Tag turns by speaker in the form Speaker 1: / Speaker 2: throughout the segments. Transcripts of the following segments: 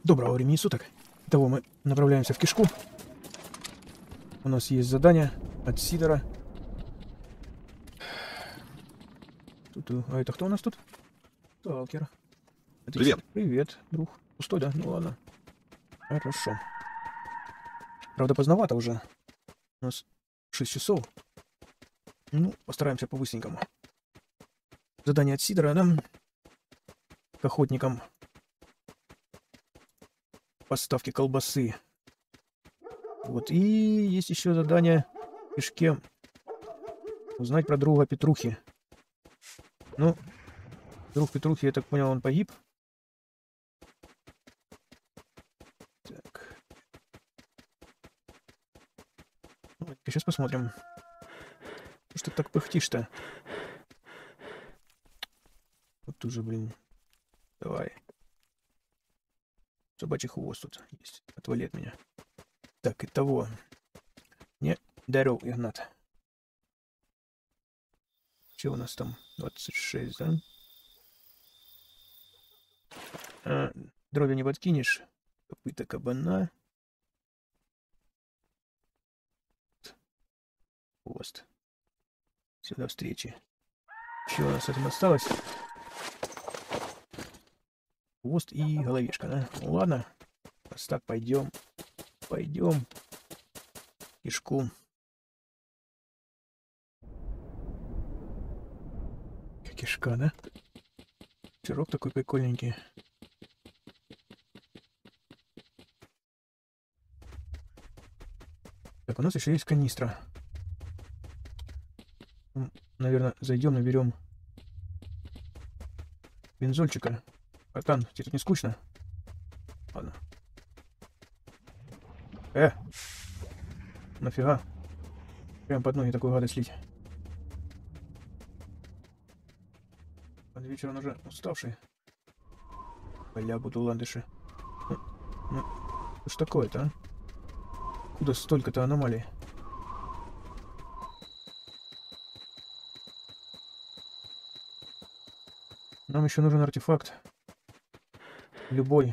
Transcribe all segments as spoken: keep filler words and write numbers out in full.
Speaker 1: Доброго времени суток. Итого мы направляемся в кишку. У нас есть задание от Сидора. Тут, а это кто у нас тут? Сталкер.
Speaker 2: Привет.
Speaker 1: Привет, друг. Пустой, да? Ну ладно. Хорошо. Правда, поздновато уже. У нас шесть часов. Ну, постараемся по-быстренькому. Задание от Сидора, да? К охотникам. Поставки колбасы. Вот. И есть еще задание в кишке. Узнать про друга Петрухи. Ну, друг Петрухи, я так понял, он погиб. Так. Ну, сейчас посмотрим. Что ты так пыхтишь-то? Вот уже, блин. Давай. Собачий хвост тут есть. Отвали от меня. Так, и того. Не, дарил Игнат. Что у нас там? двадцать шесть, да? А, дроби не подкинешь. Копыта кабана. Хвост. Сюда встречи. Что у нас с этим осталось? Хвост и головешка, да? Ну ладно. Раз так, пойдем. Пойдем. Кишку. Кишка, да? Пирог такой прикольненький. Так, у нас еще есть канистра. Наверное, зайдем, наберем бензольчика. Братан, тебе тут не скучно? Ладно. Э! Нафига? Прям под ноги такую гадость лить. Под вечер он уже уставший. Бля, буду ландыши. Ну, ну, что ж такое-то, а? Куда столько-то аномалий? Нам еще нужен артефакт. Любой.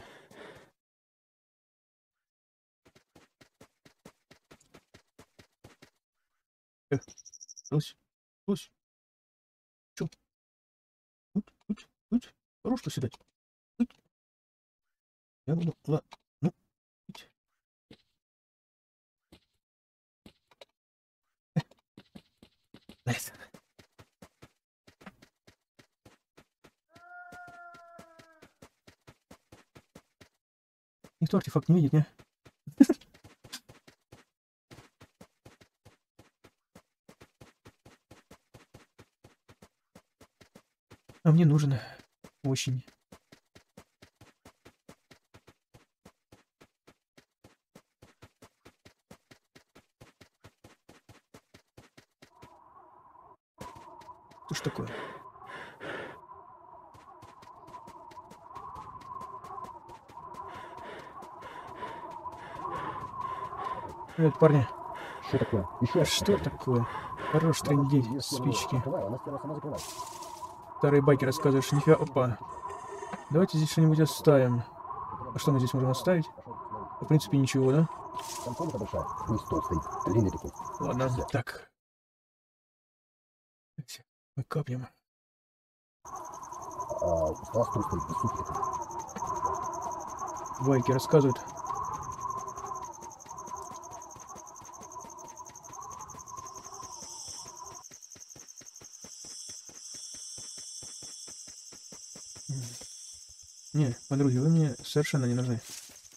Speaker 1: Эх, Русь, Русь. Чё? Тут, тут, тут. Хорош седать. Тут. Я буду, ладно. Ну, тут. Найс. Никто артефакт не видит, не? А мне нужен очень. Что ж такое? Привет, парни.
Speaker 3: Что такое? Еще
Speaker 1: Что такое? Хорош трындеть, спички. Старые байки рассказываешь, нифига, опа. Давайте здесь что-нибудь оставим. А что мы здесь можем оставить? В принципе, ничего, да? Ладно, так. Мы капнем. Байки рассказывают. Не, подруги, вы мне совершенно не нужны.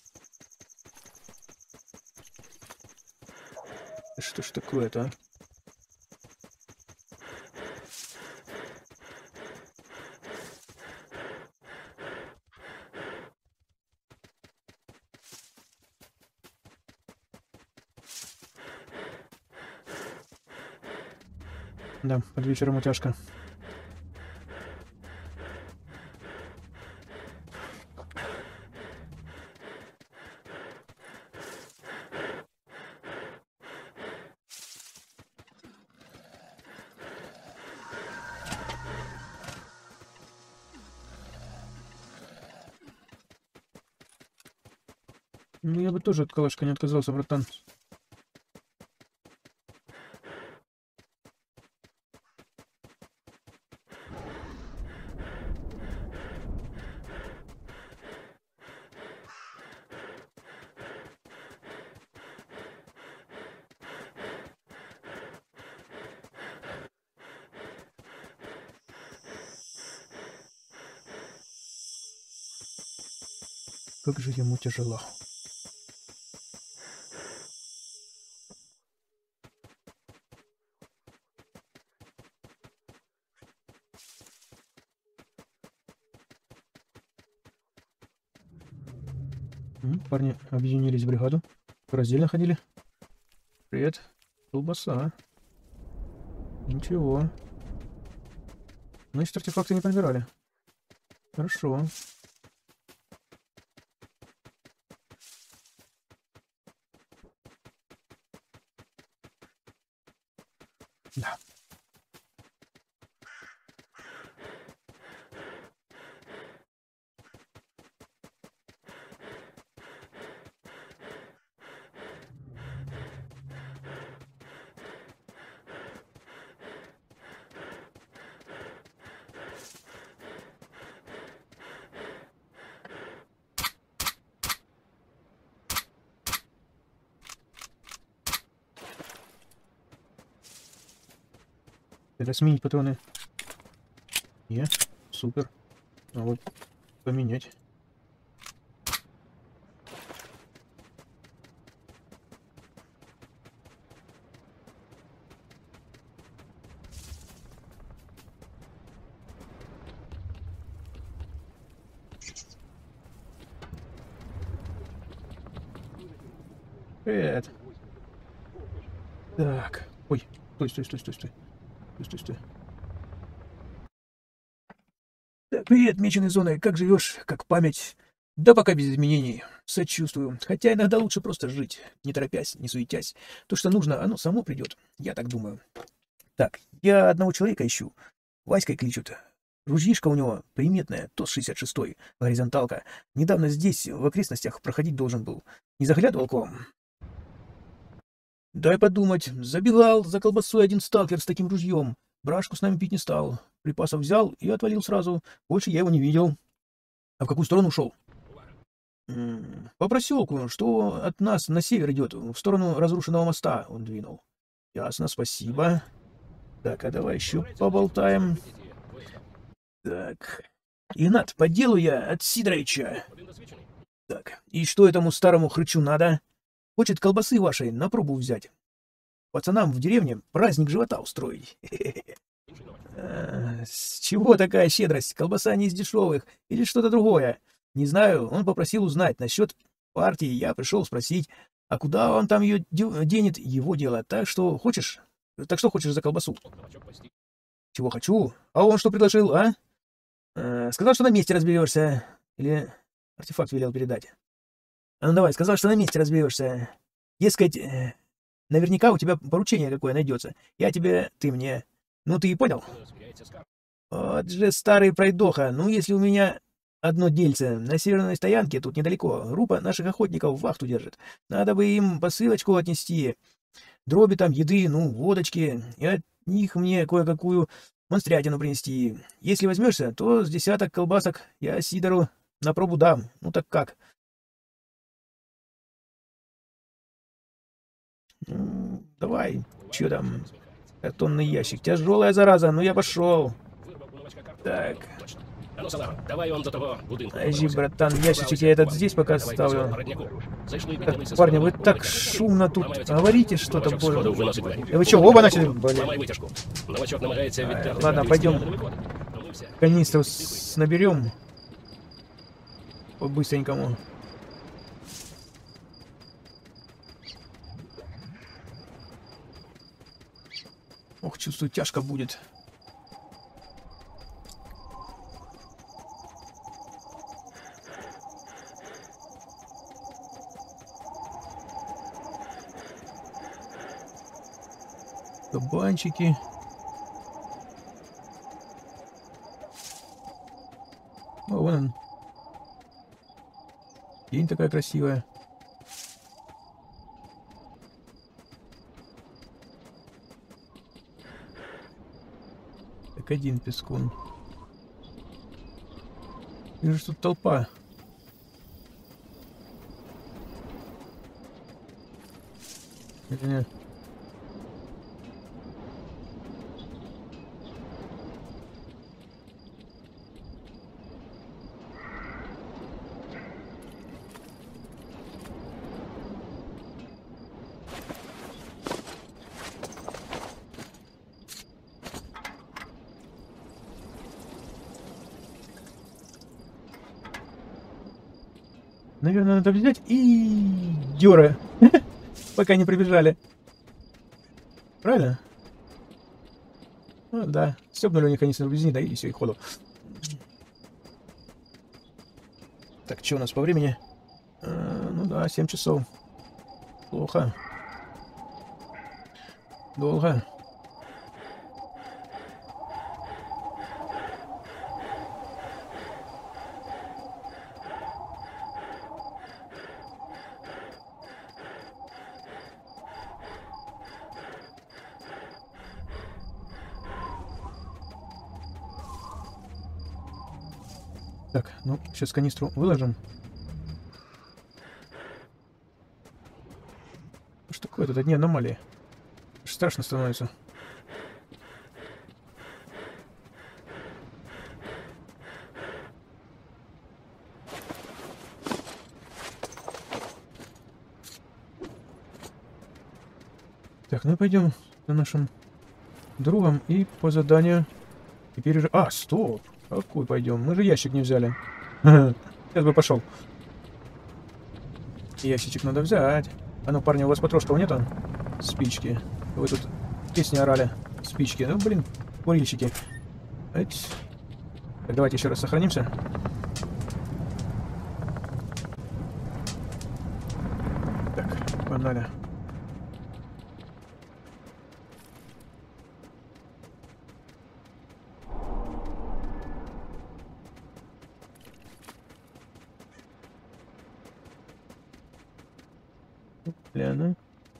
Speaker 1: Что ж такое-то, а? Да, под вечером утяжка. Ну, я бы тоже от калашка не отказался, братан. Как же ему тяжело. М, Парни объединились в бригаду. Раздельно ходили. Привет. Колбаса. Ничего. Значит, артефакты не подбирали. Хорошо. Да. Это сменить патроны. Не, супер. А вот поменять. Привет. Так. Ой, стой, стой, стой, стой, стой. Стой, стой, стой. Так, привет, меченый зоной. Как живешь? Как память? Да пока без изменений. Сочувствую. Хотя иногда лучше просто жить, не торопясь, не суетясь. То, что нужно, оно само придет. Я так думаю. Так, я одного человека ищу. Васькой кличут. Ружьишка у него приметная, ТОС шестьдесят шестой, горизонталка. Недавно здесь, в окрестностях, проходить должен был. Не заглядывал к вам? Дай подумать. Забегал за колбасой один сталкер с таким ружьем. Брашку с нами пить не стал. Припасов взял и отвалил сразу. Больше я его не видел. А в какую сторону ушел? М, По проселку, что от нас на север идет, в сторону разрушенного моста он двинул. Ясно, спасибо. Так, а давай еще поболтаем. Так. Игнат, по делу я от Сидоровича. Так, и что этому старому хрычу надо? Хочет колбасы вашей на пробу взять. Пацанам в деревне праздник живота устроить. А, с чего такая щедрость? Колбаса не из дешевых или что-то другое? Не знаю, он попросил узнать насчет партии, я пришел спросить, а куда он там ее денет, его дело. Так что хочешь? Так что хочешь за колбасу? Чего хочу? А он что предложил, а? Э, сказал, что на месте разберешься. Или артефакт велел передать. А ну давай, сказал, что на месте разберешься. Дескать, э, наверняка у тебя поручение какое найдется. Я тебе, ты мне. Ну ты и понял? Вот же старый пройдоха. Ну если у меня одно дельце на северной стоянке, тут недалеко, группа наших охотников вахту держит. Надо бы им посылочку отнести. Дроби там, еды, ну, водочки. И от них мне кое-какую монстрятину принести. Если возьмешься, то с десяток колбасок я Сидору на пробу дам. Ну так как? Ну, давай. Че там? Картонный ящик. Тяжелая зараза, ну я пошел. Так. Подожди, братан, ящичек я этот здесь пока ставлю. Так, парни, вы так шумно тут говорите что-то, боже. Да вы что, оба начали? А, ладно, пойдем. Канистру наберем. По-быстренькому. Ох, чувствую, тяжко будет. Кабанчики. О, вон он. День такая красивая. как один пескун. Вижу, что тут толпа. Не-не-не. Наверное, надо взять и дёра, пока не прибежали. Правильно? Ну да, стёбнули у них они с рубезни, да, и все, и ходу. Так, что у нас по времени? А, ну да, семь часов. Плохо. Долго. Так, ну, сейчас канистру выложим. Что такое тут? Одни аномалии. Аж страшно становится. Так, ну пойдем за нашим другом и по заданию теперь уже... А, стоп! Какой пойдем? Мы же ящик не взяли. Сейчас бы пошел. Ящичек надо взять. А ну, парни, у вас патрошков нету? Спички. Вы тут песни орали. Спички. Ну, блин, курильщики. Эть. Так, давайте еще раз сохранимся. Так, погнали. Ляна.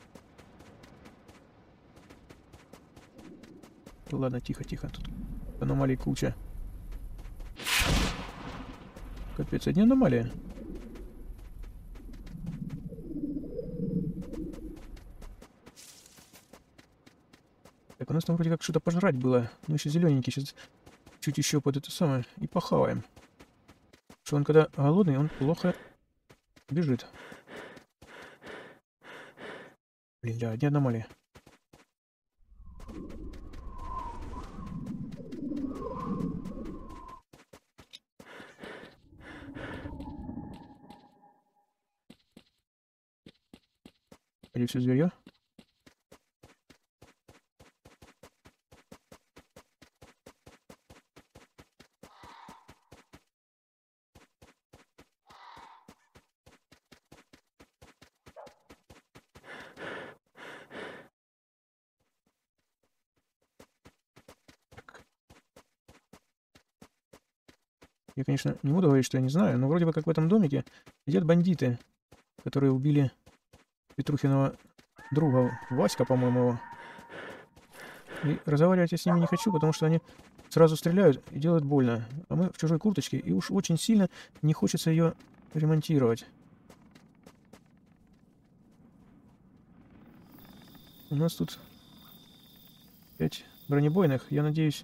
Speaker 1: Ладно, тихо, тихо. Тут аномалий куча. Капец, одни аномалии. Так, у нас там вроде как что-то пожрать было. Ну, еще зелененький. Сейчас чуть еще под это самое и похаваем. Что он когда голодный, он плохо бежит. Блин, да, одни аномалии. Или все зверье? Я, конечно, не буду говорить, что я не знаю, но вроде бы как в этом домике сидят бандиты, которые убили Петрухиного друга, Васька, по-моему, его. И разговаривать я с ними не хочу, потому что они сразу стреляют и делают больно. А мы в чужой курточке, и уж очень сильно не хочется ее ремонтировать. У нас тут пять бронебойных. Я надеюсь,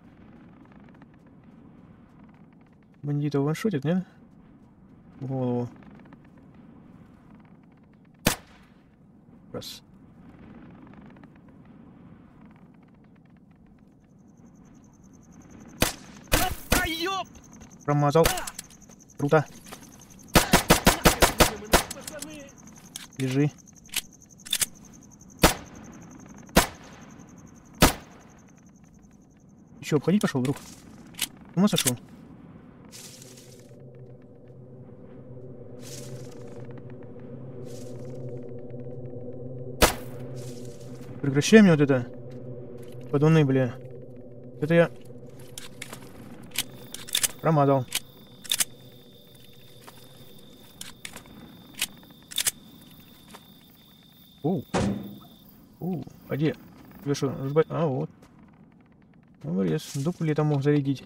Speaker 1: бандитов ваншотит, нет? В голову. Раз. Промазал. Круто. Лежи. Ты чё, обходить пошел, друг? С ума сошел? Прекращай мне вот это. Подуны, бля. Это я промазал. Оу. Оу. А где? Тебе что, разбать? А, вот. Обрез. Дуплетом мог зарядить.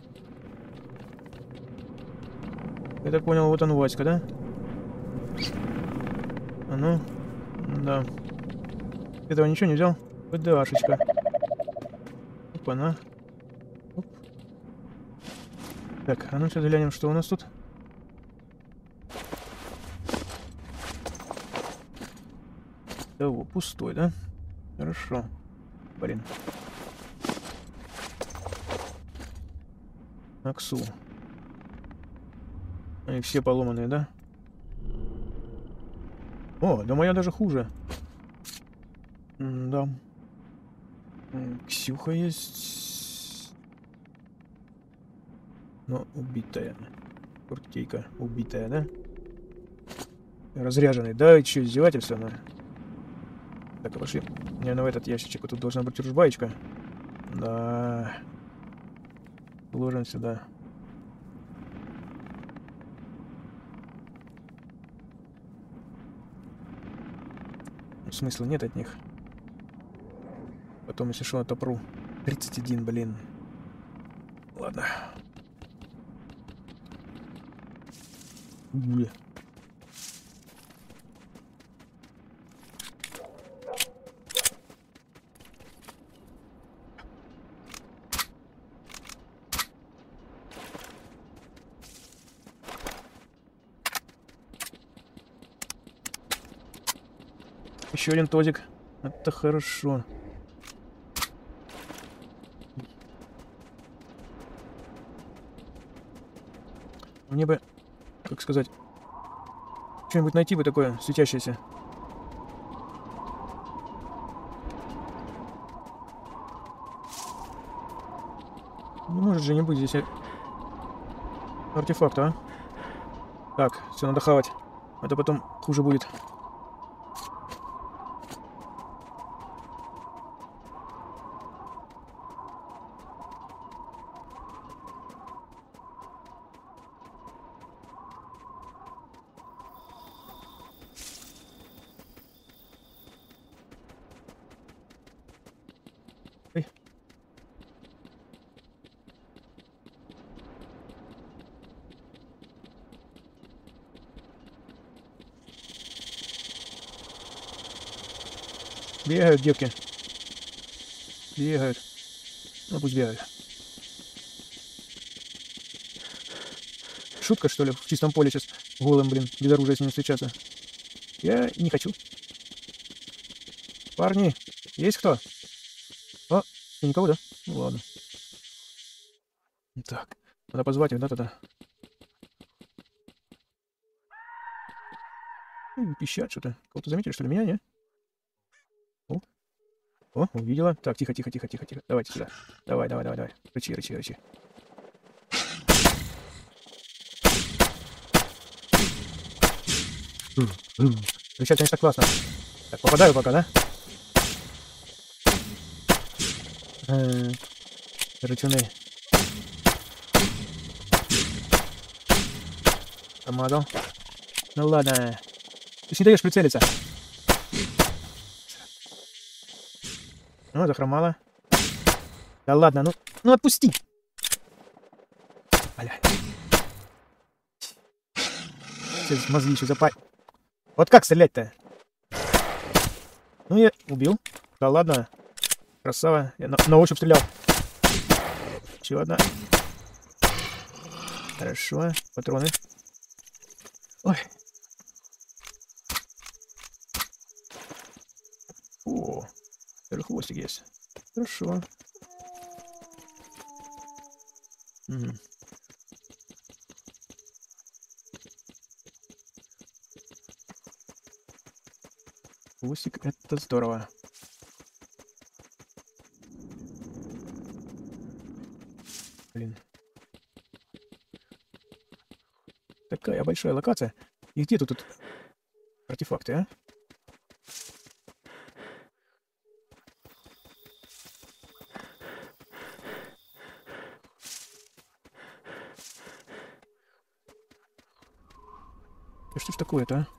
Speaker 1: Я так понял, вот он, Васька, да? А ну, да. Этого ничего не взял? ПДАшечка. Опа-на. Оп. Так, а ну сейчас глянем, что у нас тут. Да, о, пустой, да? Хорошо. Блин. Аксу. Они все поломанные, да? О, да моя даже хуже. М-да. М, Ксюха есть. Но убитая. Куртейка убитая, да? Разряженный. Да, что, издевательство, на? Так, а пошли. Наверное, в этот ящичек. Вот тут должна быть ружбаечка. Да. Ложим сюда. Смысла нет от них. Потом, если что, отопру. тридцать один, блин. Ладно. Уй. Еще один тозик. Это хорошо. Мне бы, как сказать, что-нибудь найти бы такое светящееся. Не может же не быть здесь артефакта, а? Так, все, надо хавать. А то потом хуже будет. Эй. Бегают девки. Бегают. Ну пусть бегают. Шутка, что ли, в чистом поле сейчас голым, блин, без оружия с ним встречаться. Я не хочу. Парни, есть кто? А, и никого, да? Ну ладно. Так, надо позвать их, да, тогда? Ну, пищат что-то. Кого-то заметили, что ли? Меня, не? О, о, увидела. Так, тихо, тихо, тихо, тихо, тихо. Давайте сюда. Давай, давай, давай, давай. Рычи, рычи, рычи. Рычать, конечно, классно. Так, попадаю пока, да? Э, Рычуны. Помазал. Ну ладно. Ты ж не даешь прицелиться. Ну, захромала. Да ладно, ну, ну отпусти. Бля. Сейчас мозги еще запай. Вот как стрелять-то? Ну, я убил. Да ладно. Красава. Я на, на ощупь стрелял. Еще одна. Хорошо. Патроны. Ой. О, даже хвостик есть. Хорошо. Угу. Хвостик, это здорово. Блин. Такая большая локация. И где тут, тут артефакты, а? Да что ж такое-то, а?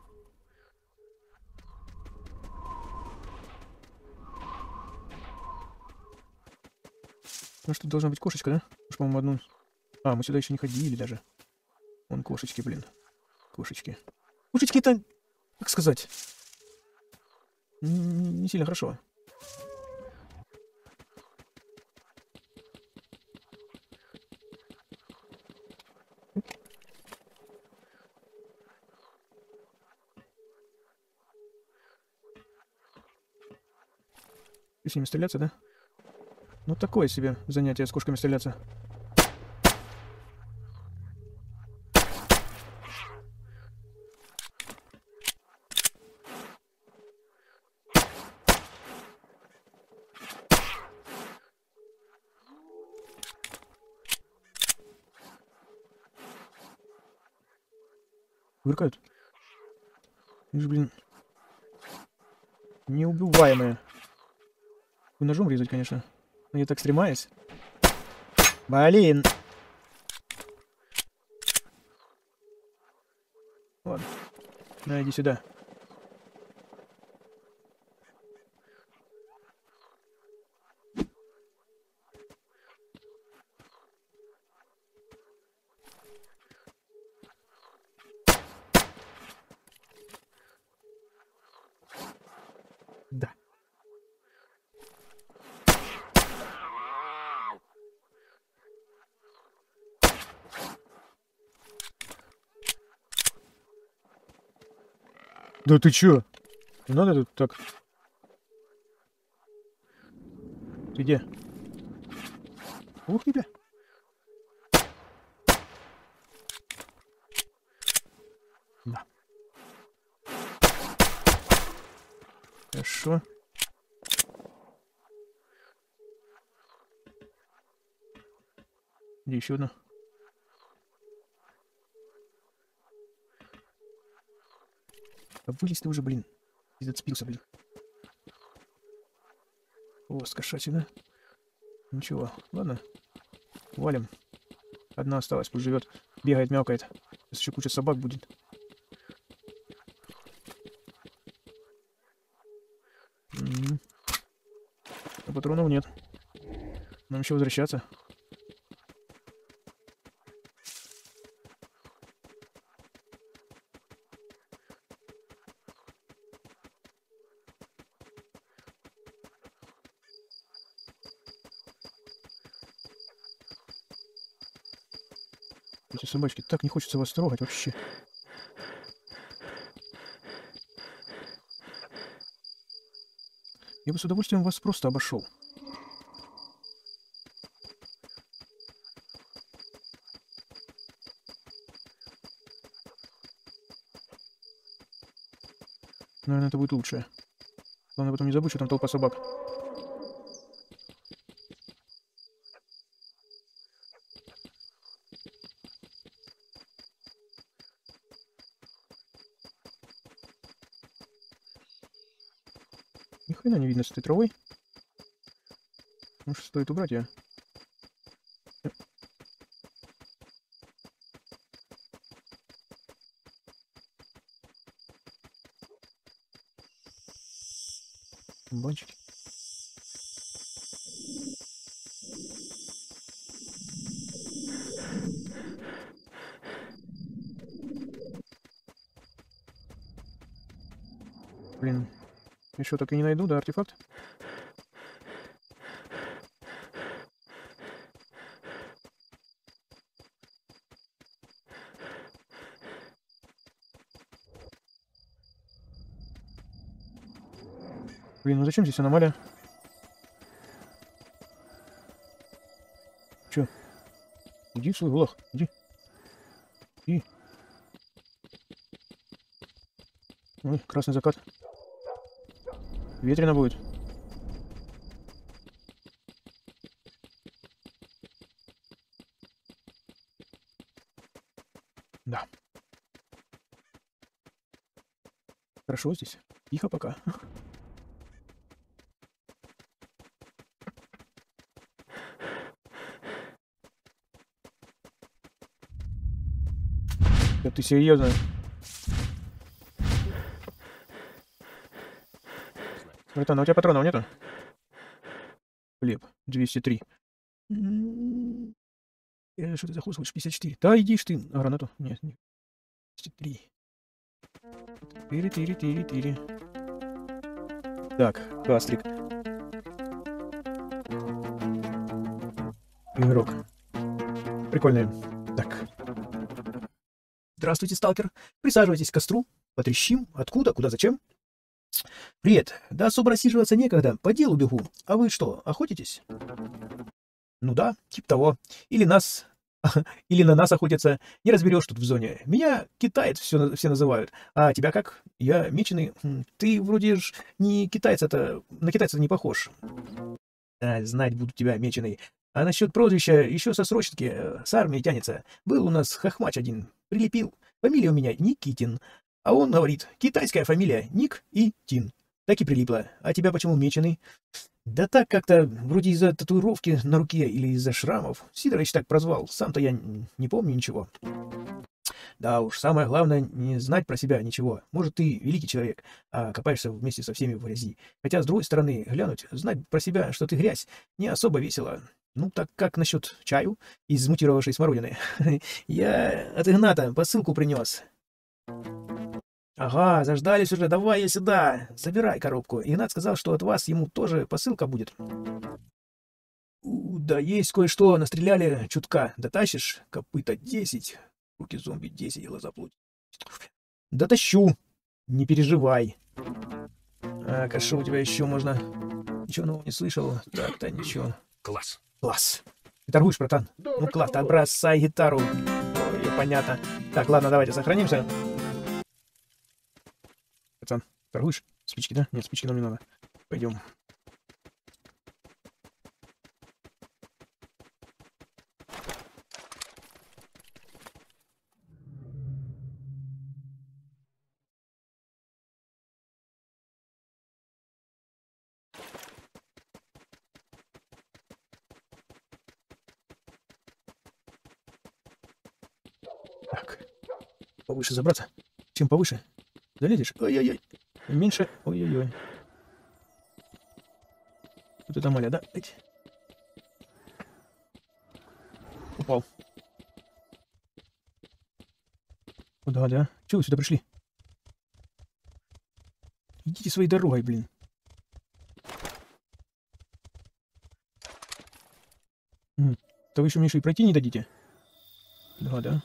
Speaker 1: Ну что, должна быть кошечка, да? Уж, по-моему, одну... А, мы сюда еще не ходили даже. Вон кошечки, блин. Кошечки. Кошечки-то, как сказать, не, не сильно хорошо. И с ними стреляться, да? Ну, такое себе занятие с кошками стреляться. Выркают. Они же, блин, неубиваемые. Ножом резать, конечно. Но я так стремаюсь. Блин. Ладно. На, иди сюда. Да. Да ты чё? Не надо тут так. Ты где? Ух ты, бля. Да. Хорошо. Где еще одна? Да вылезь ты уже, блин. И зацепился, блин. О, скошачий, да? Ничего, ладно. Валим. Одна осталась, пусть живет. Бегает, мякает. Сейчас еще куча собак будет. М-м-м. А патронов нет. Нам еще возвращаться. Эти собачки, так не хочется вас трогать вообще. Я бы с удовольствием вас просто обошел. Наверное, это будет лучше. Главное потом не забудь, что там толпа собак. Ни хрена не видно с этой травой. Может, стоит убрать ее? Банчики. Блин, еще так и не найду, да, артефакт? Блин, ну зачем здесь аномалия? Чё? Иди в свой гулаг, иди. Иди. Ой, красный закат. Ветрено будет. Да. Хорошо здесь. Тихо пока. Да ты серьезно? Братан, а у тебя патронов нету? Хлеб. двести три. М, э, Что ты за хуй хочешь? пятьдесят четыре. Да, иди ж ты на гранату. Нет, нет. пятьдесят три. Тири, тири, тири, тири. Так, Кастрик. Игрок. Прикольный. Так. Здравствуйте, сталкер. Присаживайтесь к костру. Потрещим. Откуда? Куда? Зачем? Привет. Да особо рассиживаться некогда. По делу бегу. А вы что, охотитесь? Ну да, типа того. Или нас... Или на нас охотятся. Не разберешь тут в зоне. Меня китаец все, все называют. А тебя как? Я меченый. Хм, Ты вроде ж не китайца-то... На китайца не похож. А, знать буду тебя, меченый. А насчет прозвища еще со срочки, э, с армии тянется. Был у нас хохмач один. Прилепил. Фамилия у меня Никитин. А он говорит, китайская фамилия Ник и Тин. Так и прилипла. А тебя почему меченый? Да так как-то, вроде из-за татуировки на руке или из-за шрамов. Сидорович так прозвал. Сам-то я н- не помню ничего. Да уж, самое главное не знать про себя ничего. Может, ты великий человек, а копаешься вместе со всеми в грязи. Хотя, с другой стороны, глянуть, знать про себя, что ты грязь, не особо весело. Ну, так как насчет чаю из мутировавшей смородины? Я от Игната посылку принес. Ага, заждались уже, давай я сюда. Забирай коробку. Игнат сказал, что от вас ему тоже посылка будет. У, да есть кое-что, настреляли чутка. Дотащишь? Копыта десять. Руки зомби десять, глаза плоть. Дотащу. Не переживай. А, кашу у тебя еще можно. Ничего нового не слышал. Так-то ничего.
Speaker 2: Класс.
Speaker 1: Класс. Ты торгуешь, братан? Ну, класс, так бросай гитару. Ой, понятно. Так, ладно, давайте сохранимся. Пацан, торгуешь? Спички, да? Нет, спички нам не надо. Пойдем. Так. Повыше забраться. Чем повыше? Залезешь? Ой-ой-ой. Меньше. Ой-ой-ой. Вот это маля, да? Эть. Упал. Куда, да? Чего вы сюда пришли? Идите своей дорогой, блин. М, Да вы еще мне еще и пройти не дадите? Да, да.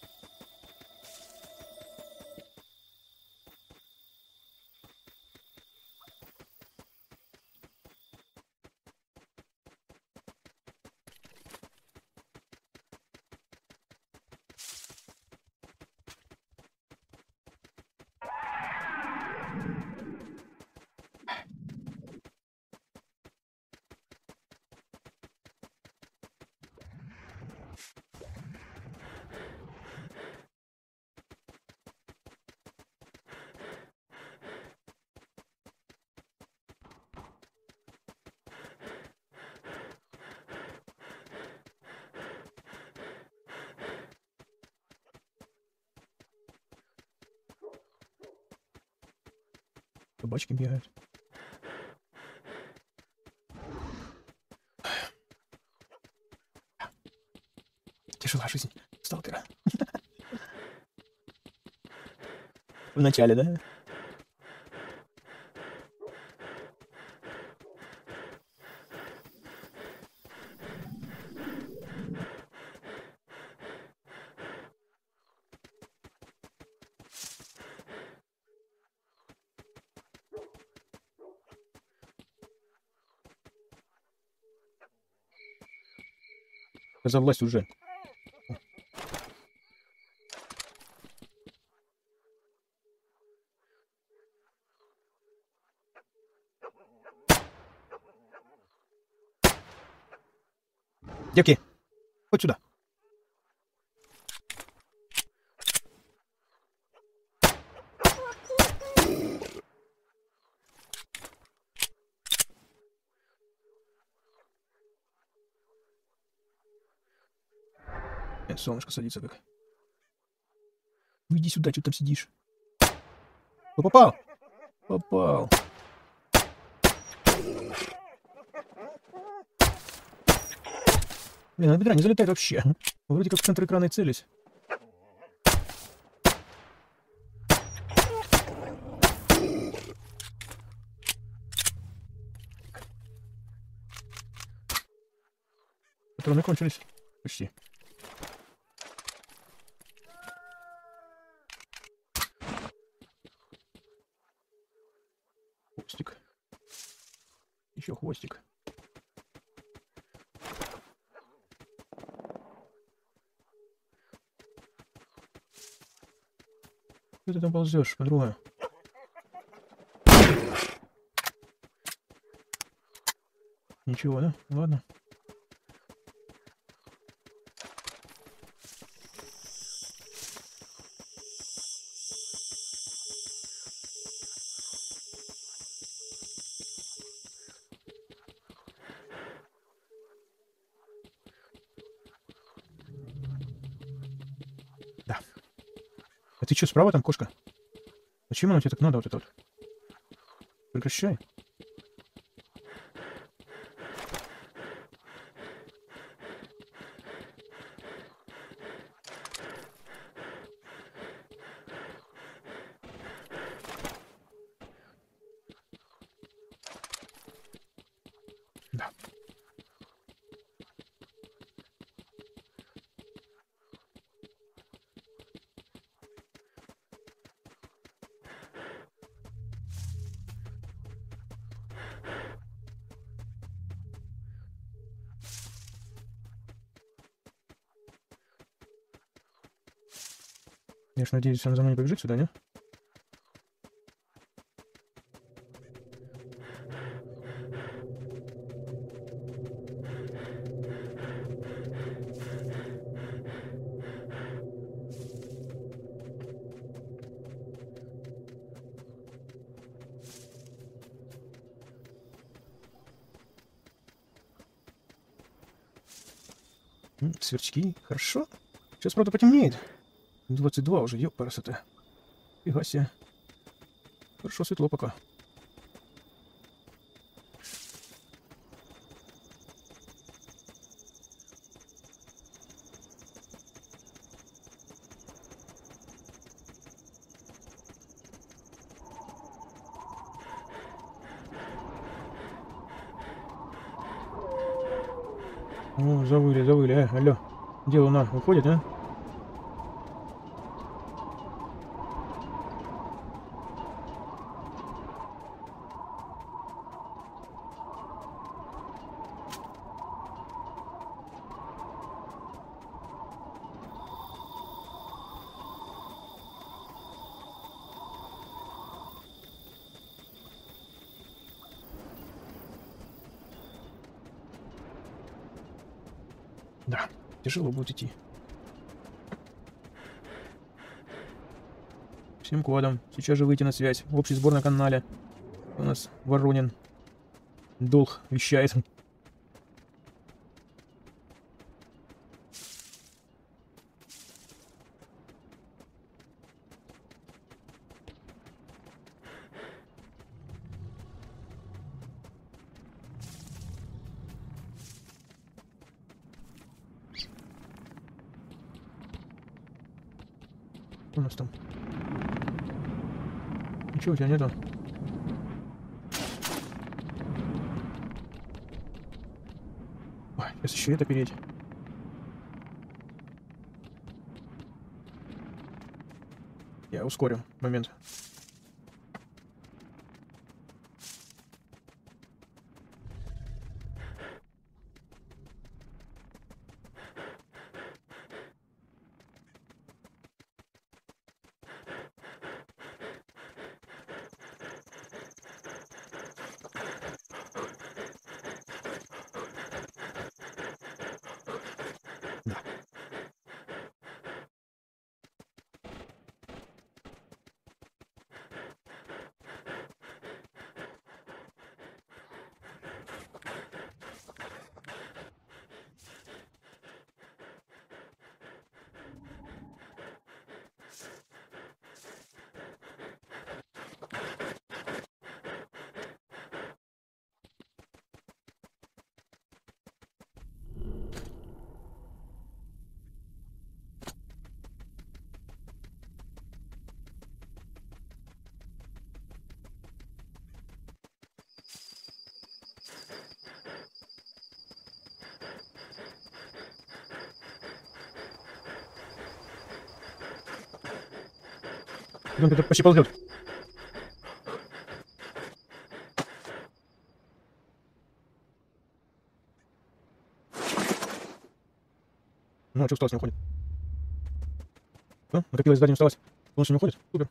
Speaker 1: Собачки бегают. Тяжела жизнь сталкера. В начале, да? За власть уже. Девки, хоть сюда. Э, Солнышко садится как. Ну иди сюда, что там сидишь? О, попал! Попал. Блин, на бедра не залетает вообще. Вроде как в центр экрана и целюсь. Патроны кончились. Почти. Хвостик. Еще хвостик. Что ты там ползешь, подруга? Ничего, да? Ладно. Да. А ты что, справа там кошка? Зачем оно тебе так надо вот это вот? Прекращай. Да. Я ж надеюсь, он за мной не побежит сюда, не? М, Сверчки, хорошо. Сейчас, правда, потемнеет. двадцать два уже, ёпарасоте. Фига себе. Хорошо, светло пока. О, завыли, завыли, э, алло. Где луна? Выходит, а? Да, тяжело будет идти. Всем кодом. Сейчас же выйти на связь. Общий сбор на канале. У нас Воронин. Долг вещает. Что у нас там? Ничего у тебя нету? Ой, сейчас еще это переть. Я ускорю момент. Да. Он где-то почти ползет. Ну, а что осталось, не уходит. Что? Накопилось, сзади не осталось. Полностью не уходит? Супер.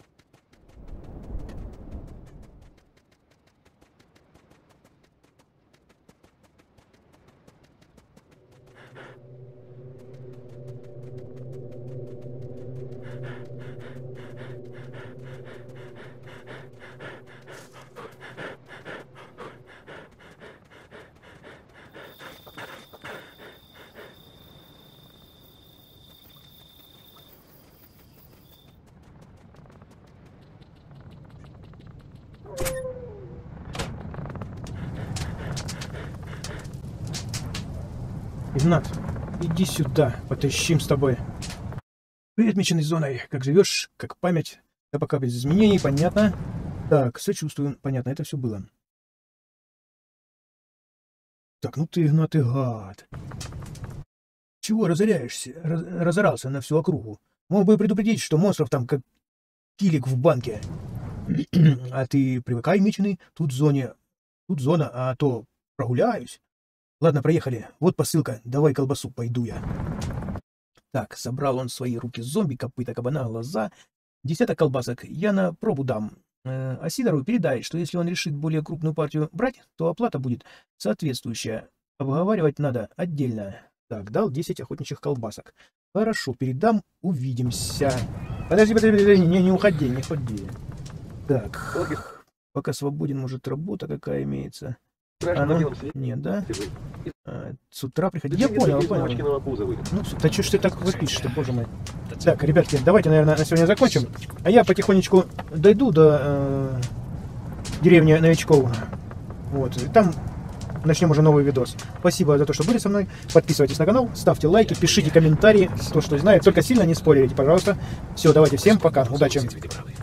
Speaker 1: Игнат, иди сюда, потащим с тобой. Ты отмеченный зоной. Как живешь, как память. Да пока без изменений, понятно. Так, сочувствую. Понятно, это все было. Так, ну ты, Игнат, и гад. Чего разоряешься? Раз, разорался на всю округу. Мог бы предупредить, что монстров там как килик в банке. А ты привыкай, меченый. Тут в зоне... Тут зона, а то прогуляюсь. Ладно, проехали. Вот посылка. Давай колбасу, пойду я. Так, собрал он в свои руки зомби, копыта, кабана, глаза. Десяток колбасок. Я на пробу дам. Э, а Сидору передай, что если он решит более крупную партию брать, то оплата будет соответствующая. Обговаривать надо отдельно. Так, дал десять охотничьих колбасок. Хорошо, передам. Увидимся. Подожди, подожди, подожди. Не, не уходи, не ходи. Так, пока свободен, может, работа какая имеется. А, ну, нет, да? А, с утра приходи. Я понял, я понял. Ну, да что ж ты так выпишешь-то, боже мой. Так, ребятки, давайте, наверное, на сегодня закончим. А я потихонечку дойду до э, деревни новичков. Вот, и там начнем уже новый видос. Спасибо за то, что были со мной. Подписывайтесь на канал, ставьте лайки, пишите комментарии. То, что знаете, только сильно не спорите, пожалуйста. Все, давайте, всем пока, удачи.